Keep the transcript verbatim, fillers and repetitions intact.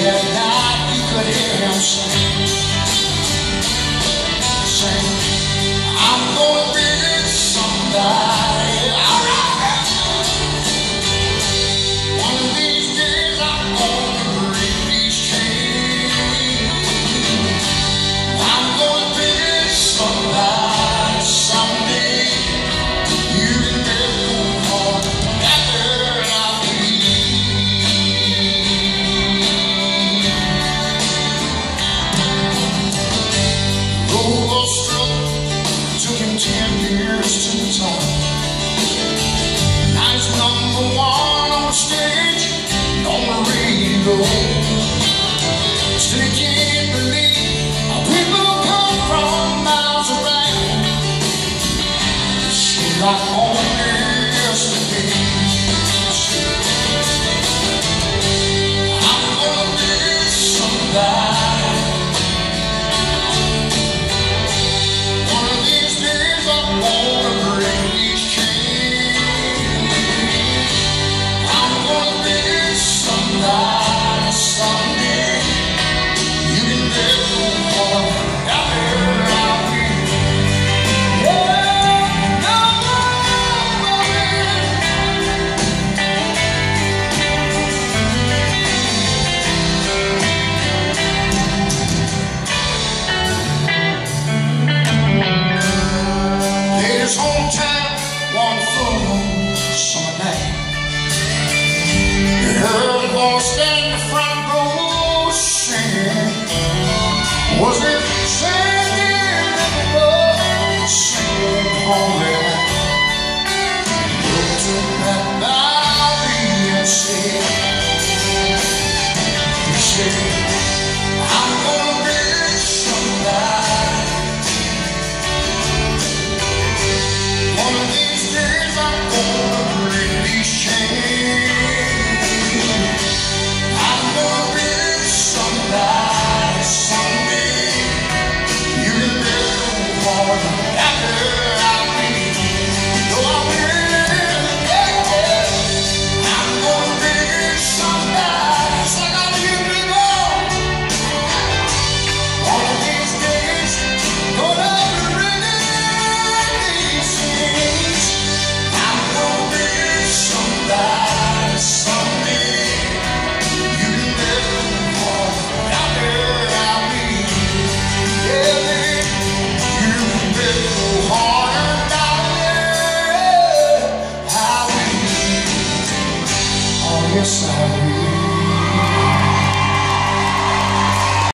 that night you could hear him sing, sing, I'm gonna be somebody. All right. One of these days I'm gonna break these chains. I'm gonna be somebody someday. You can never move on after I'll be. Road was struck, took him ten years to the top. Now he's number one on the stage, on the radio. Still he can't believe how people come from miles around. It seems like only yesterday. I'm gonna be somebody. One of these days I'm gonna break these chains. I'm gonna be somebody someday. You can never move on after I'll be. Yeah, no, Lady's hometown, one full summer night. You heard a voice in the front row singing. Was it singing in the road, singing only? Looked at that valley and said, he said,